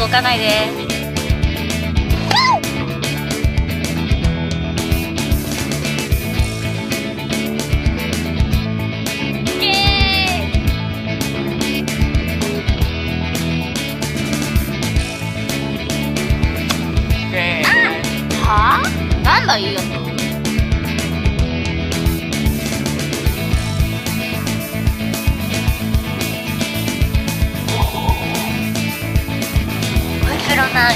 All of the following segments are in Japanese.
かないで。はあ？なんだいいやつ。こいつらな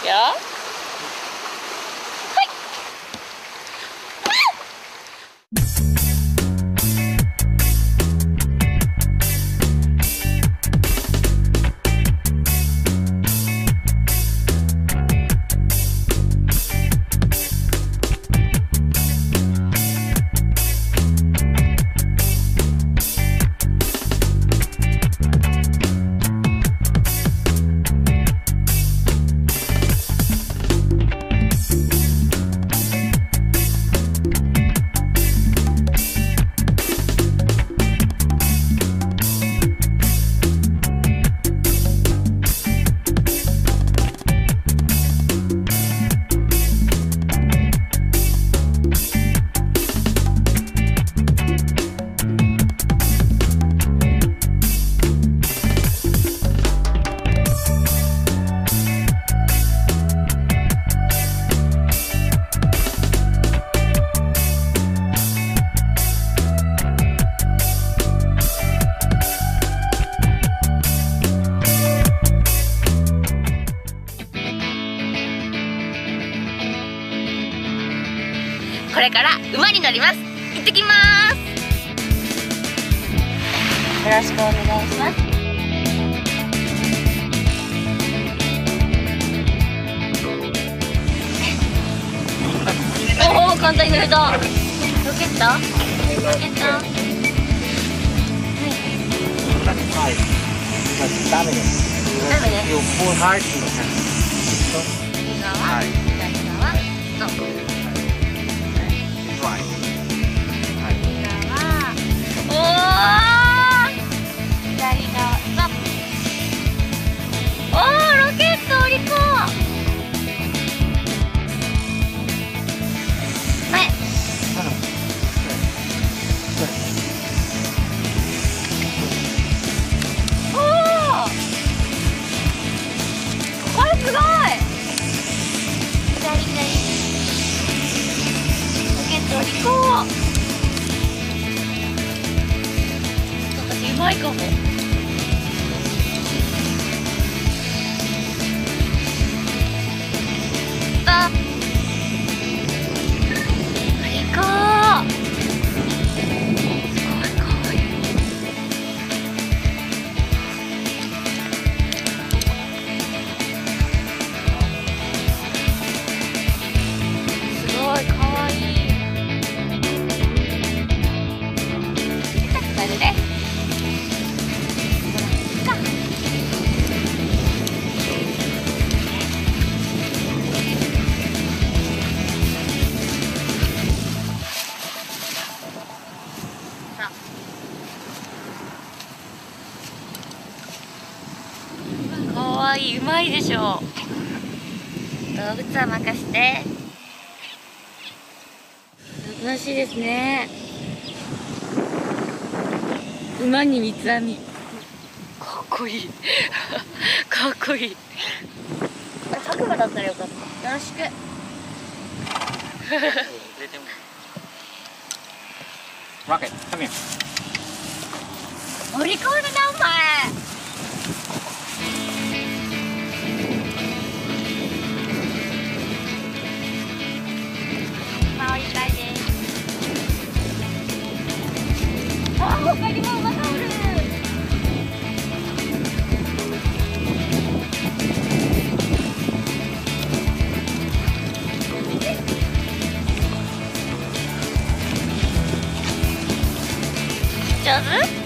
よ。これから馬に乗ります。行ってきます。よろしくお願いします。おお、簡単に乗れた。ロケット？ロケット？はい。ダメです。ダメです。右側、左側、ストップ。私うまいかも。あ、最高。すごいかわいい。すごいかわいい。それでかわいい、うまいでしょ。動物は任せて。素晴らしいですね。馬に三つ編み。かっこいい。かっこいい。これ白馬だったらよかった。よろしく。 Rocket, come here. お利口だなお前。回りたいです。あ、他にも馬がおる。上手？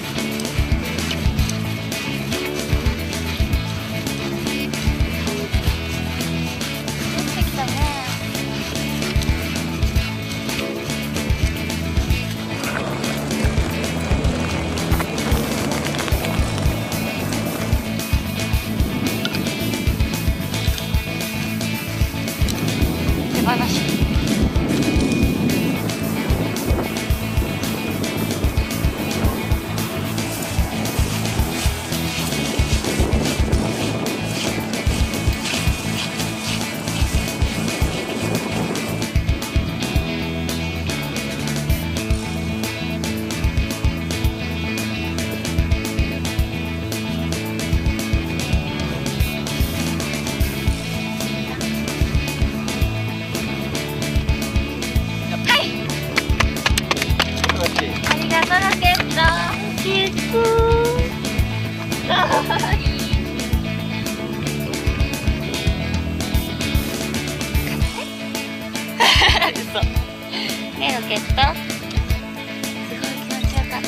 そうね。ロケットすごい気持ちよかった。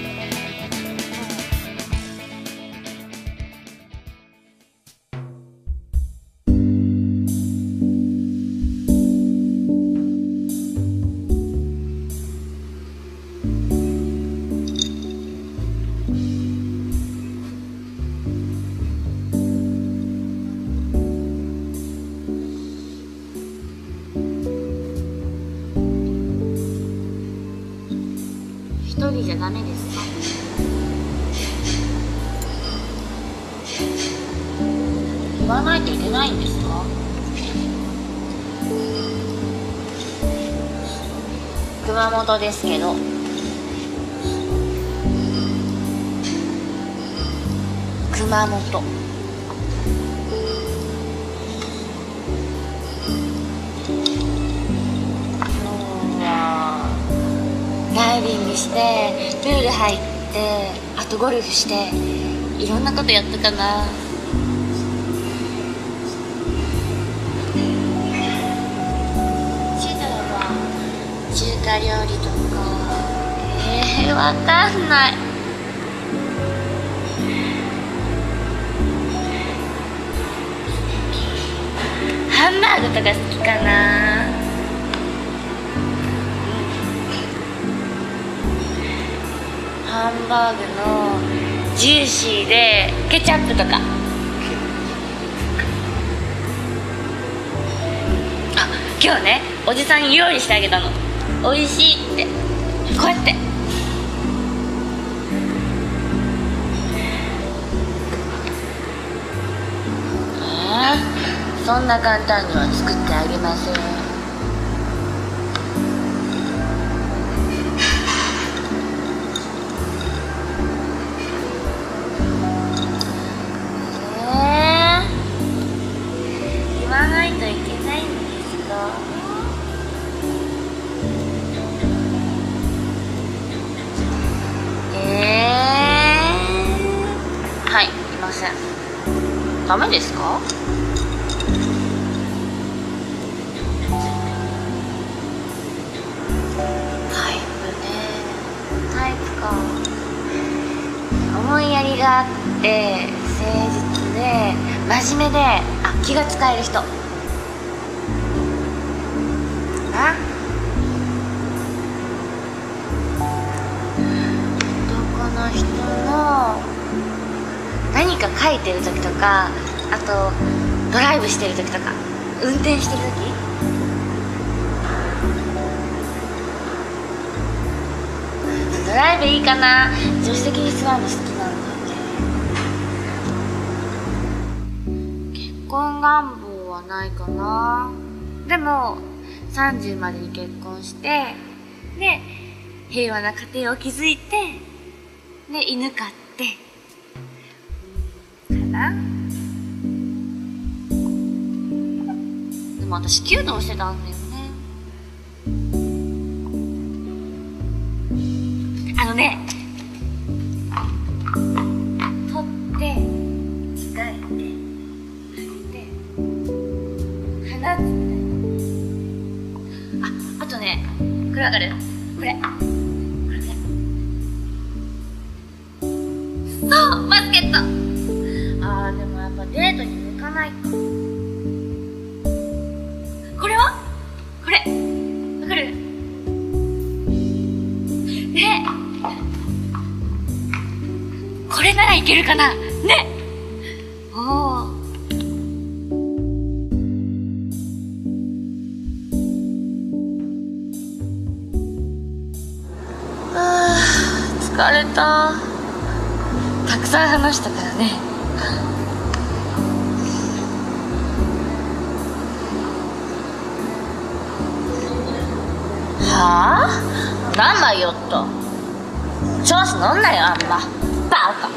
一人じゃダメですか？言わないといけないんですか？熊本ですけど。熊本。ダイビングしてプール入って、あとゴルフして、いろんなことやったかな。シドは中華料理とかわかんない。ハンバーグとか好きかな。ハンバーグのジューシーでケチャップとか。あ、今日ねおじさんに料理してあげたの。美味しいってこうやって。そんな簡単には作ってあげません。言わないといけないんですか？はい、いません。ダメですか？思いやりがあって誠実で真面目で、気が使える人な。男の人の何か書いてる時とか、あとドライブしてる時とか、運転してる時、ドライブいいかな。助手席に座るの好きなんだよね。結婚願望はないかな。でも30までに結婚して、で平和な家庭を築いて、で犬飼ってかな。でも私弓道してたんだよね。取って着替えて放つ。あとね、これわかる？これそう、バスケット。でもやっぱデートに向かないか。これは？これわかる？これならいけるかなね。疲れた。たくさん話したからね。なんだよっと。調子乗んなよ、あんまバカ。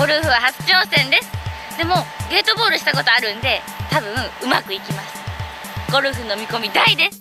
ルフは初挑戦です。でもゲートボールしたことあるんで多分うまくいきます。ゴルフの見込み大です。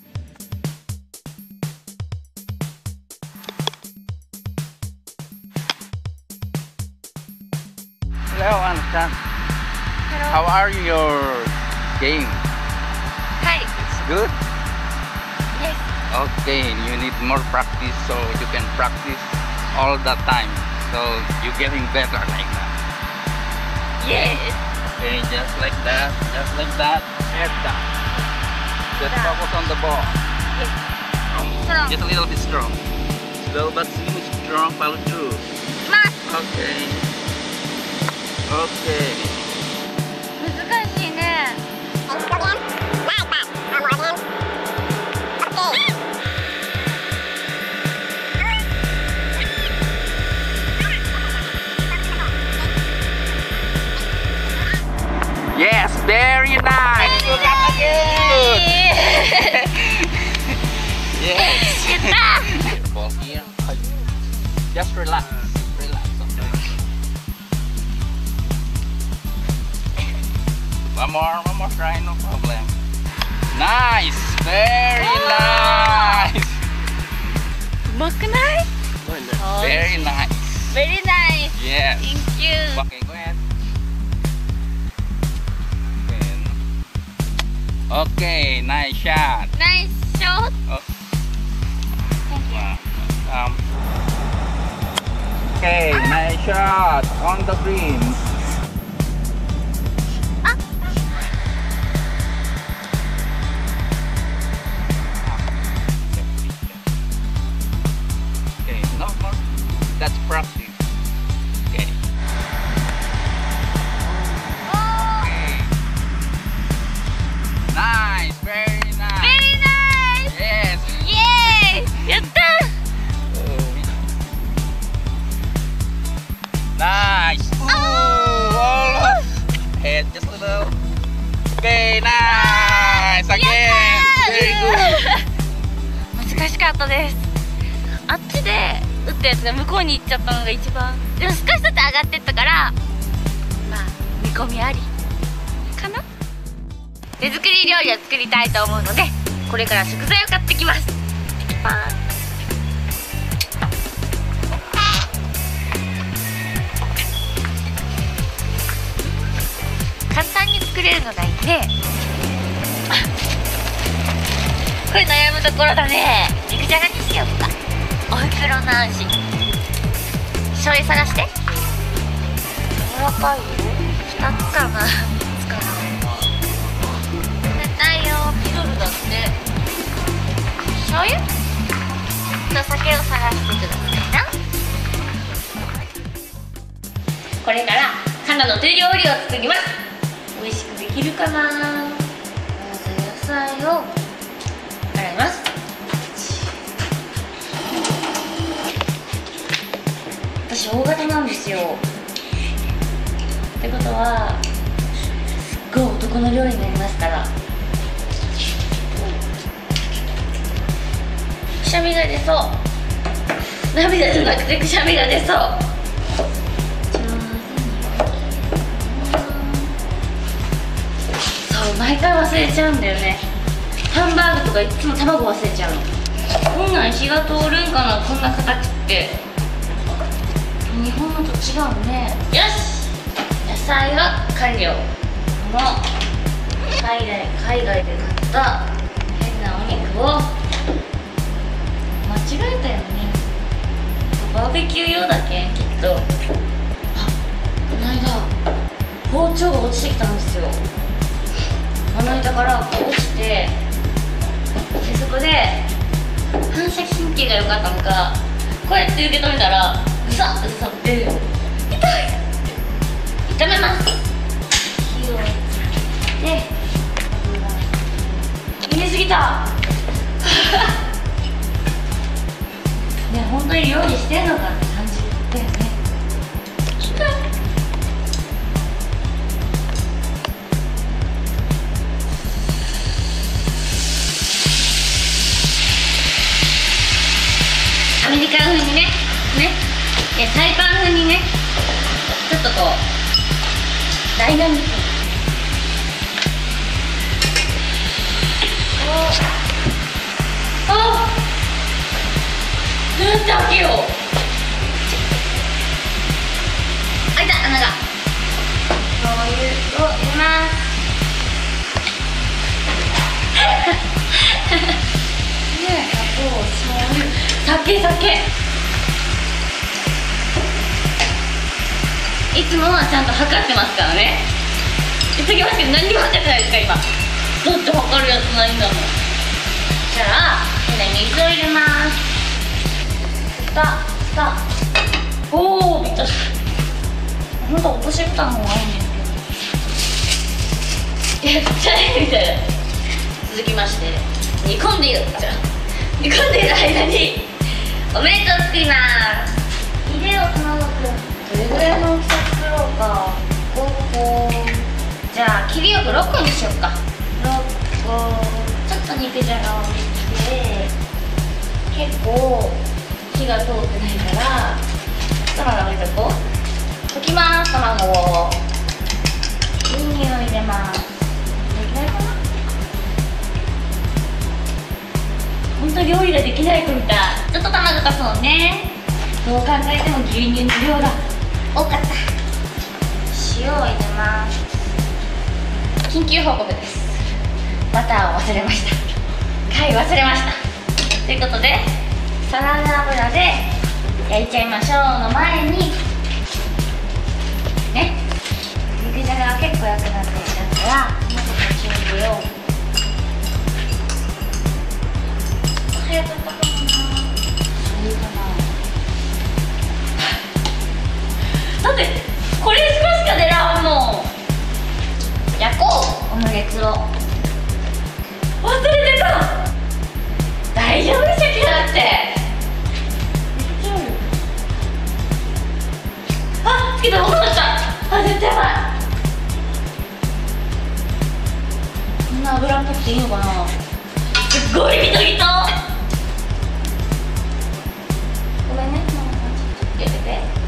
Hello, understand. How are your game? Hi. It's good? Yes. Okay, you need more practice so you can practice all the time. So you're getting better like that. Yes. Okay, just like that, head down. Just focus on the ball. Yes. Just a little bit strong. Slow but strong, follow through. Okay. Okay. 難しいね。 Yes, very nice. Good. Yes. やった。 Ball here. Just relax. One more try, no problem. Nice, very nice. うまくない？ Very nice. Very nice. Yes. Thank you. Okay, go ahead. Okay, nice shot. Nice shot. Oh. Wow. Okay, nice shot on the green. Okay, no more. That's practice. Okay. Okay. Nice, very nice. Very nice. Yes. Yay! やった。 Nice. Almost. Head just a little. Okay, nice. Again. Very good. 難しかったです。あっちで打ったやつが向こうに行っちゃったのが一番。でも少しずつ上がってったから、まあ見込みありかな。手作り料理を作りたいと思うので、これから食材を買ってきます。パーン。簡単に作れるのがいいね。これ悩むところだね。肉じゃがにしようか。おふくろの味。醤油探して。柔らかいよ。2つかな、3つかな。冷たいよ。ピロルだって。醤油と酒を探してくださいな。これからカナの手料理を作ります。美味しくできるかな。まず野菜を洗います。私大型なんですよ。ってことはすっごい男の料理になりますから。くしゃみが出そう。涙じゃなくてくしゃみが出そう。毎回忘れちゃうんだよね。ハンバーグとかいつも卵忘れちゃうの。こんなん火が通るんかな、こんな形って。日本のと違うね。よし、野菜は完了。この海外で買った変なお肉を間違えたよね。バーベキュー用だけきっと。あ、この間包丁が落ちてきたんですよ。まな板からこう落ちて、でそこで反射神経が良かったのか、こうやって受け止めたらグサッて刺さって痛い。炒めます。火をつけて、入れすぎた。ね、本当に料理してんのかって感じだよね。アメリカン風にね、サイパン風にね、ちょっとこうダイナミック。あ、どうやって開けよう。開いた、穴が。醤油を入れます。酒。いつもはちゃんと測ってますからね。言っときますけど、何にも測ってないですか今。だって測るやつないんだもん。じゃあこれ水を入れます。おお、びっくりした。本当落とし蓋の方がいいんですけど、やっちゃえみたいな。続きまして煮込んでいる間にオムレットを作ります。入れよう、卵くん。どれぐらいの大きさ作ろうか。じゃあ切りよく6個にしようか。6個。ちょっと肉じゃがを入れて、結構火が通ってないから卵入れとこう。溶きます。卵を牛乳を入れます。できないかな。本当料理ができない子みたい。ちょっと卵かそうね。どう考えても牛乳の量が多かった。塩を入れます。緊急報告です。バターを忘れました。買い忘れました。ということでサラダ油で焼いちゃいましょうの前にね、肉じゃがが結構焼くなってきたから、まずこっちに入れよう。早かったかもな。いいかな。だってこれしか狙うもん。焼こう、オムレツを。忘れてた。大丈夫でしたっけだって。あ、つけた、重かった。あ、絶対やばい。こんな油っぽくていいのかな。すっごいギトギト。ごめんね、ちょっと入れて。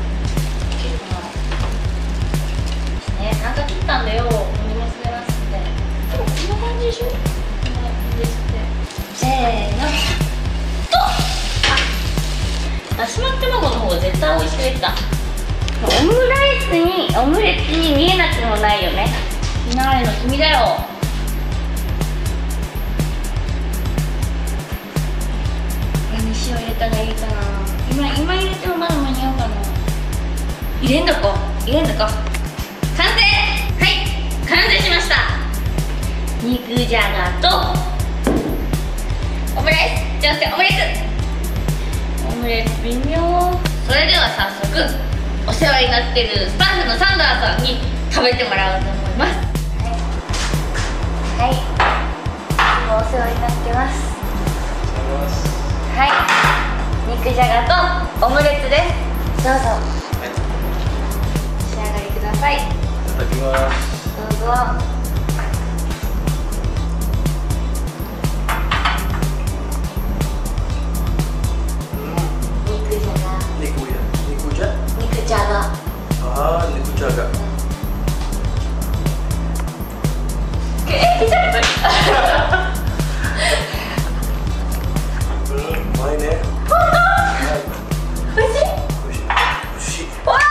なんか切ったんだよ。何も滑らせて。でもこんな感じでしょ。こんな感じですって。せーの。と。だし巻き卵の方が絶対美味しくできた。オムレツに見えなくもないよね。フィナーレの君だよ。何塩入れたらいいかな。今入れてもまだ間に合うかな。入れんだか。完成。はい、完成しました。肉じゃがとオムレツ。じゃあオムレツ微妙。それでは早速お世話になってるスタッフのサンダーさんに食べてもらおうと思います。はい、お世話になってます。はい、肉じゃがとオムレツです。どうぞ、お召し上がりください。いただきます。どうぞ。肉じゃが。 ああ、肉じゃが。 ケチャップ。 うまいね。 本当？美味しい？ 美味しい。 わあ。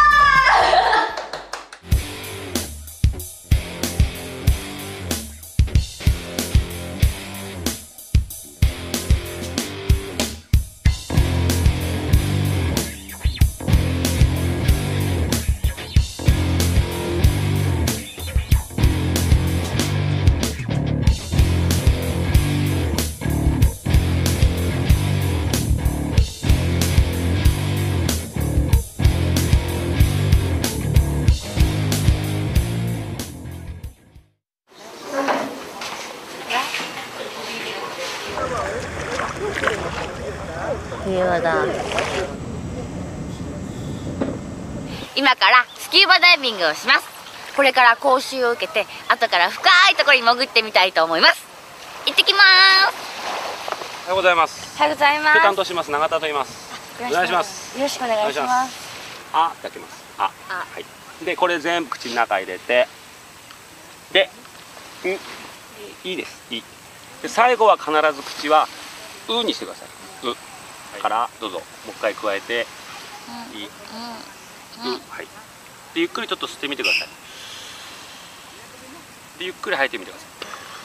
平和だ。今からスキューバダイビングをします。これから講習を受けて後から深いところに潜ってみたいと思います。行ってきます。 おはようございます。 おはようございます。 担当します永田と言います。お願いします。 よろしくお願いします。 あ、開けます。はい。でこれ全部口の中入れて、 で、いいです。いい。で最後は必ず口はうにしてください。うからどうぞもう一回加えて、いい。はい。でゆっくりちょっと吸ってみてください。でゆっくり吐いてみてください。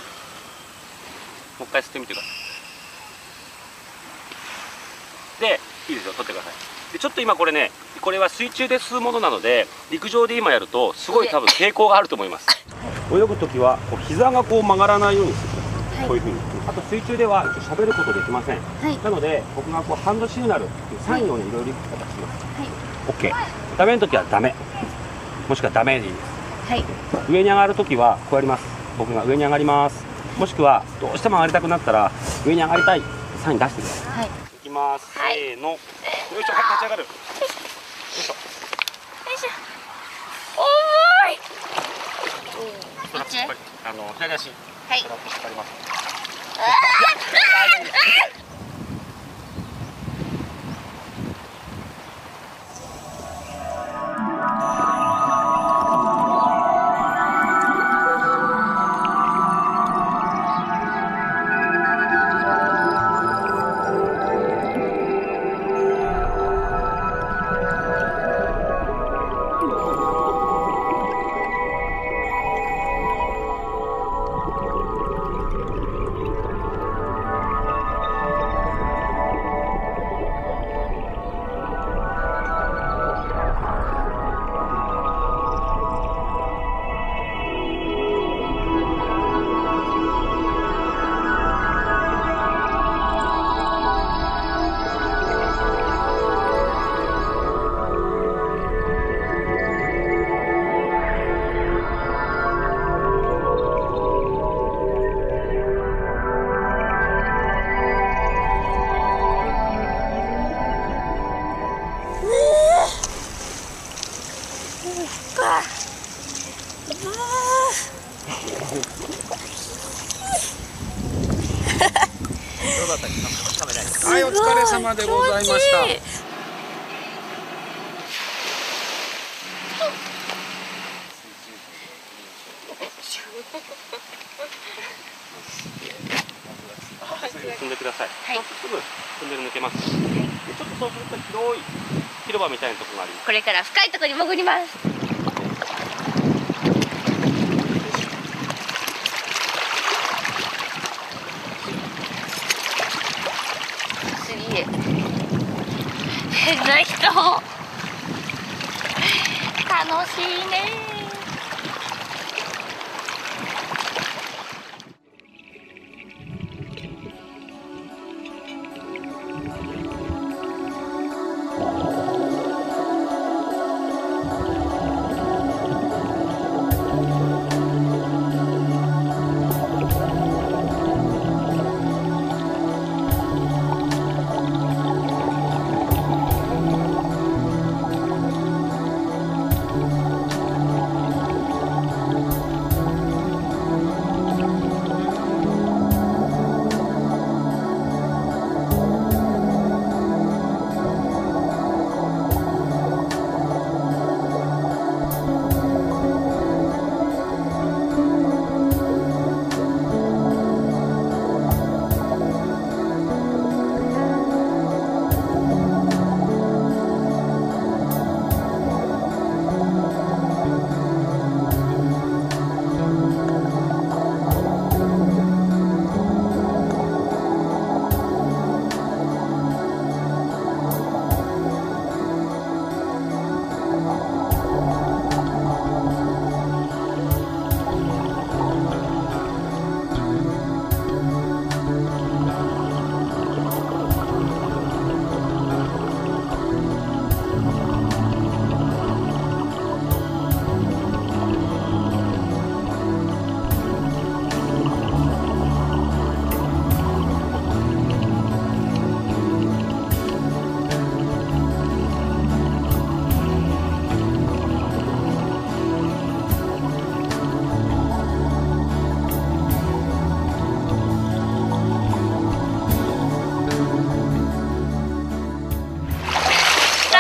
もう一回吸ってみてください。でいいですよ、取ってください。でちょっと今これね、これは水中で吸うものなので陸上で今やるとすごい多分抵抗があると思います。泳ぐ時はこう膝がこう曲がらないようにしてください、はい、こういうふうに。あと水中では喋ることできません、はい、なので僕がこうハンドシグナルっていうサインをねいろいろいくつか出します、はい、OK。 ダメの時はダメ、もしくはダメでいいです、はい、上に上がる時はこうやります。僕が上に上がります、もしくはどうしても上がりたくなったら上に上がりたいサイン出してください、はい、いきます、はい、せーの、よいしょ、はい、立ち上がる、よいしょ、よいしょ、重い。左足、はい、引っ張ります。 はい、お疲れ様でございました。 踏んでください。はい。すぐトンネル抜けます。はい、ちょっとそうすると広い広場みたいなところがあります。 これから深いところに潜ります。変な人、楽しいね。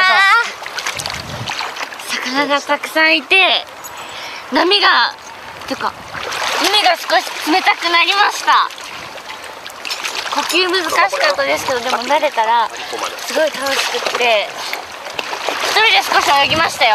魚がたくさんいて、波がてか海が少し冷たくなりました。呼吸難しかったですけど、でも慣れたらすごい楽しくって一人で少し泳ぎましたよ。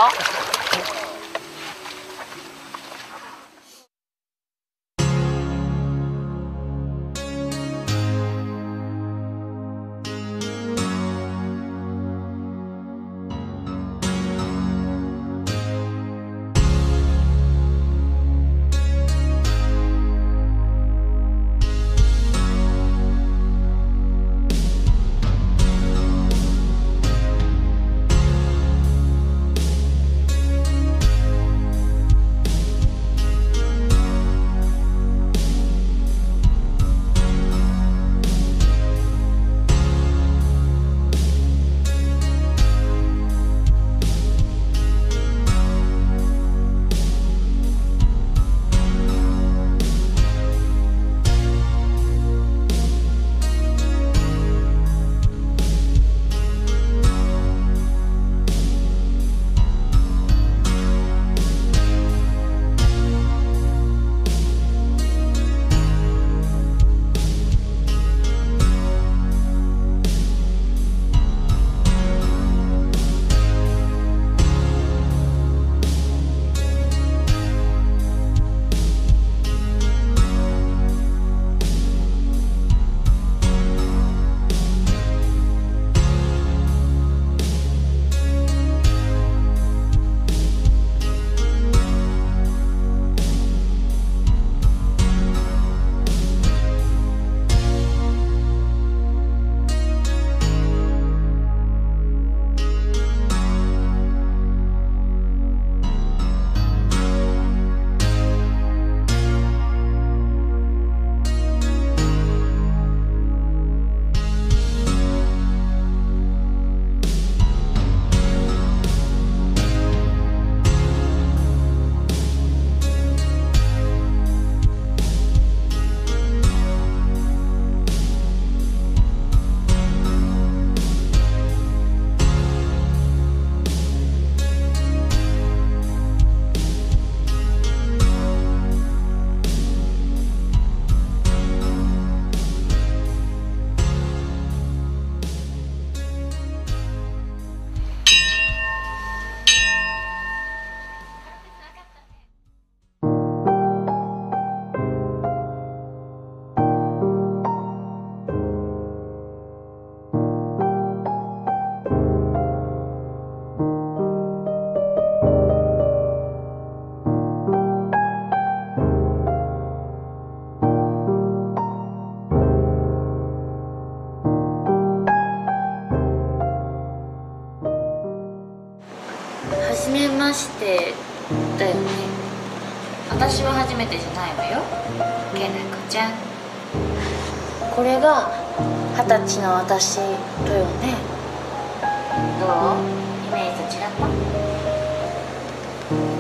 初めましてだよね。私は初めてじゃないわよ、けなこちゃん。これが20歳の私とよね。どう？イメージと違った？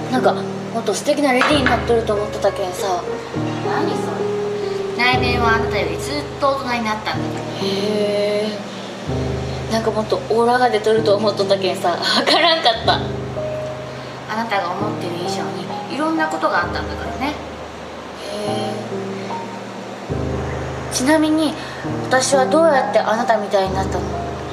なんかもっと素敵なレディーになっとると思ってたけんさ。何それ。内面はあなたよりずっと大人になったんだから。へえ。なんかもっとオーラが出とると思っとったけんさ、分からんかった。あなたが思ってる以上にいろんなことがあったんだからね。へえ。ちなみに私はどうやってあなたみたいになったの？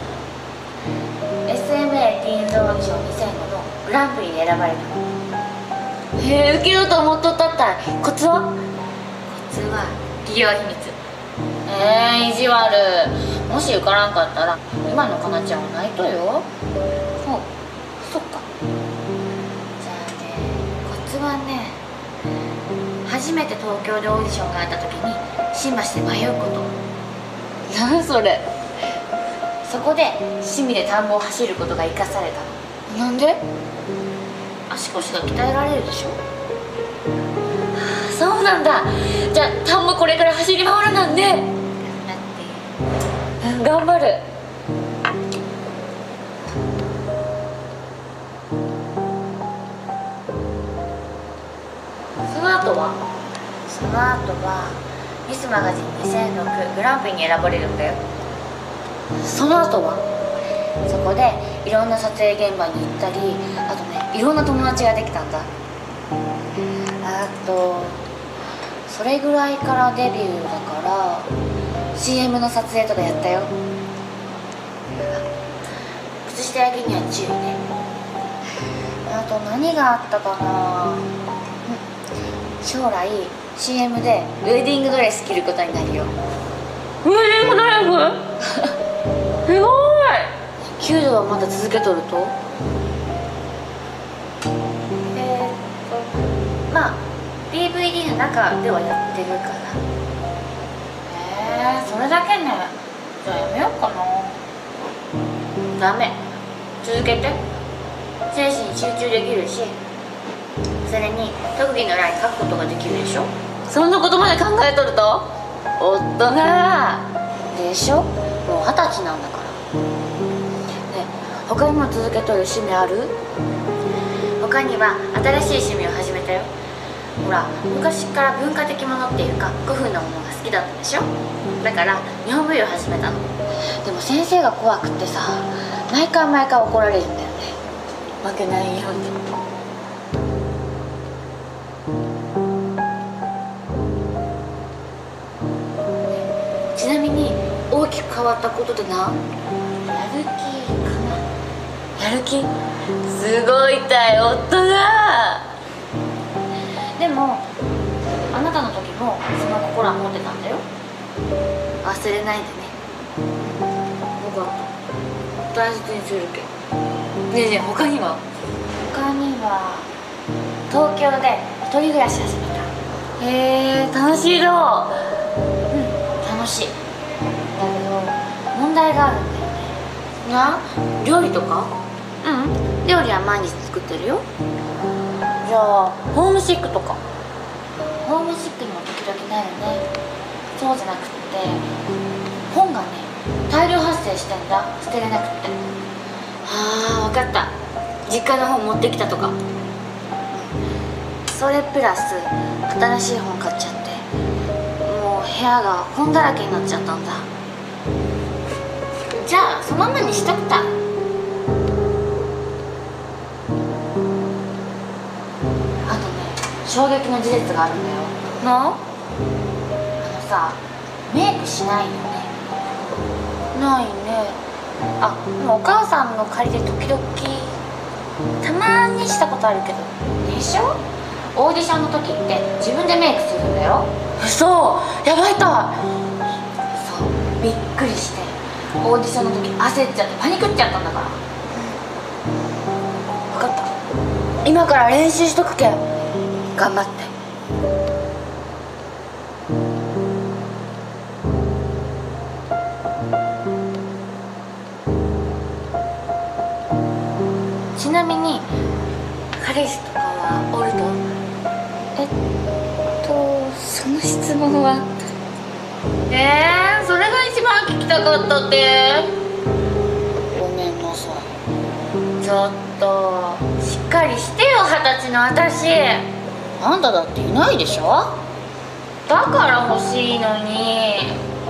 SMA ティーンズオーディション2005のグランプリに選ばれたの。へえ、受けようと思っとったったい。コツは？コツは企業秘密。意地悪。もし受からんかったら今のかなちゃんはないとよ。ほう、そっか。じゃあね、コツはね、初めて東京でオーディションがあった時に新橋で迷うこと。何それ。そこで趣味で田んぼを走ることが生かされたの。なんで？足腰が鍛えられるでしょ。そうなんだ。じゃあ田んぼこれから走り回るなんで。頑張る。その後はミスマガジン2006グランプリに選ばれるんだよ。その後はそこでいろんな撮影現場に行ったり、あとね、いろんな友達ができたんだ。あとそれぐらいからデビューだから CM の撮影とかやったよ。靴下焼きには注意ね。あと何があったかな。将来 CM でウェディングドレス着ることになるよ。 ウェディングドレスすごい。 弓道はまだ続けとると？まあ DVD の中ではやってるから。それだけね。じゃあやめようかな。ダメ、続けて。精神に集中できるし、それに特技の欄に書くことができるでしょ。 そんなことまで考えとると大人でしょ。もう20歳なんだから。ね、他にも続けとる趣味ある？他には新しい趣味を始めたよ。ほら、昔から文化的ものっていうか古風なものが好きだったでしょ。だから日本舞踊を始めたの。でも先生が怖くってさ、毎回怒られるんだよね。負けないように。ちなみに大きく変わったことでな、やる気かな。やる気すごいたい大人。 でもあなたの時もその心は持ってたんだよ。忘れないでね。分かった、大切にするけど。ねえねえ、他には東京で一人暮らし始めた。 へえ、楽しいの。 楽しい。だけど問題があるんだよね。 な、 料理とか？料理は毎日作ってるよ。じゃあホームシックとか？ホームシックにも時々なるね。そうじゃなくって本がね、大量発生してんだ。捨てれなくって。分かった、実家の本持ってきたとか。それプラス新しい本買っちゃって、もう部屋が本だらけになっちゃったんだ。じゃあそのままにしとくか。あとね、衝撃の事実があるんだよ。さ、メイクしないよね。ないね。でもお母さんの借りで時々たまにしたことあるけど。でしょ。オーディションの時って自分でメイクするんだよ。 嘘、やばいか。 そう、びっくりしてオーディションの時焦っちゃってパニクっちゃったんだから。分かった、今から練習しとくけん頑張って。ちなみに彼氏とかはおると？その質問はそれが一番聞きたかったって。 ごめんなさい。ちょっとしっかりしてよ、20歳の私。あんただっていないでしょ。だから欲しいのに。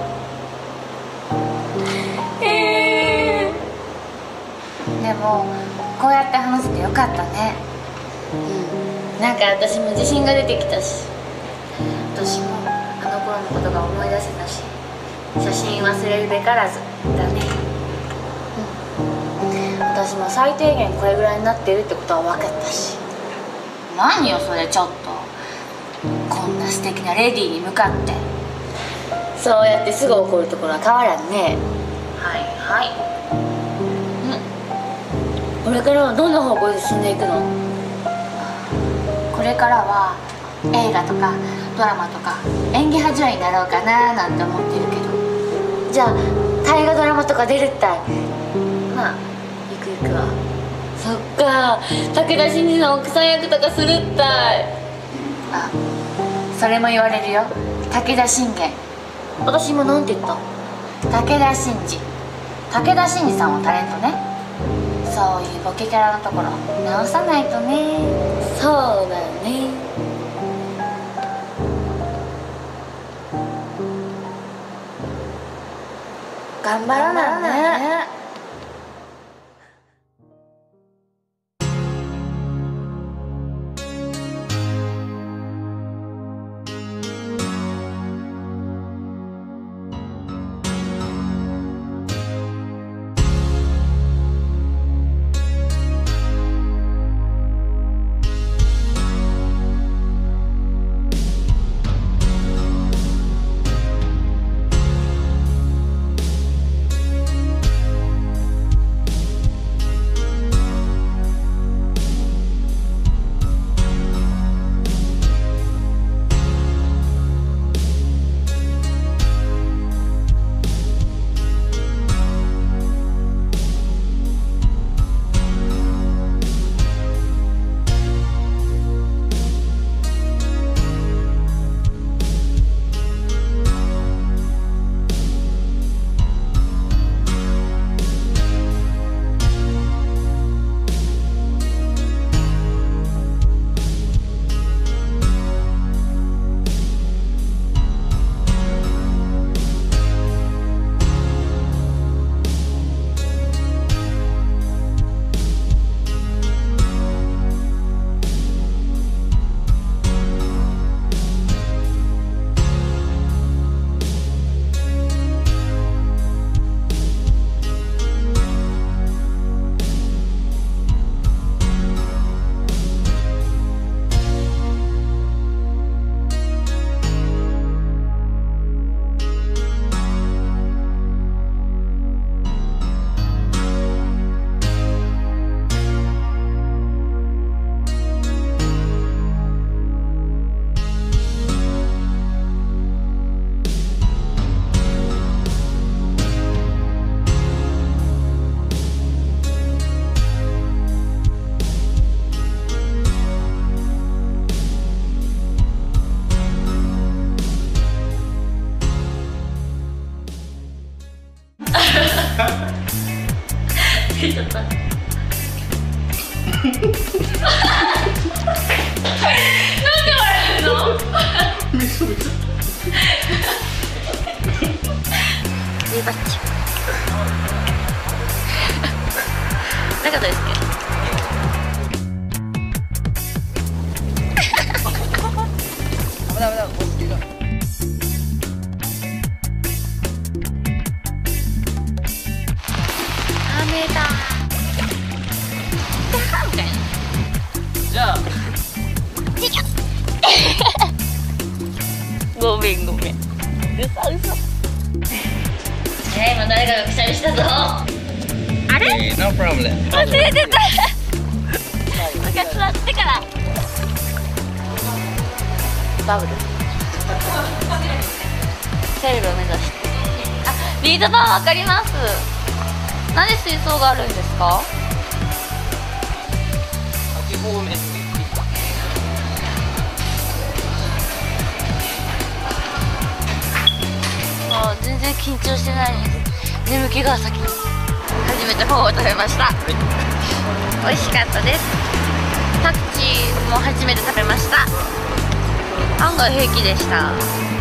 でもこうやって話せてよかったね。なんか私も自信が出てきたし、私もあの頃のことが思い出せたし、写真忘れるべからずだね。私も最低限これぐらいになってるってことは分かったし。何よそれ、ちょっとこんな素敵なレディーに向かってそうやってすぐ怒るところは変わらんね。はいはい。これからはどんな方向で進んでいくの？これからは映画とかドラマとか演技派女優になろうかななんて思ってるけど。じゃあ大河ドラマとか出るったい？まあゆくゆくは。 そっか、武田真治の奥さん役とかするったい。 それも言われるよ、武田信玄。私今なんて言った？武田真治。武田真治さんはタレントね。そういうボケキャラのところ直さないとね。 そうだよね。 頑張らなね。 ちょっとなんで笑うの？いいバッチなかったですけど。雨だ。みたいな。 じゃあごめんごめん。嘘。今誰かがくしゃみしたぞ。あれ ？No problem。 忘れてた。なんか座ってからバブルセレブを目指して。あ、ビート板わかります。なんで水槽があるんですか？ 秋方面に全然緊張してないです。眠気が先に。初めてフォーを食べました。美味しかったです。パクチーも初めて食べました。案外平気でした。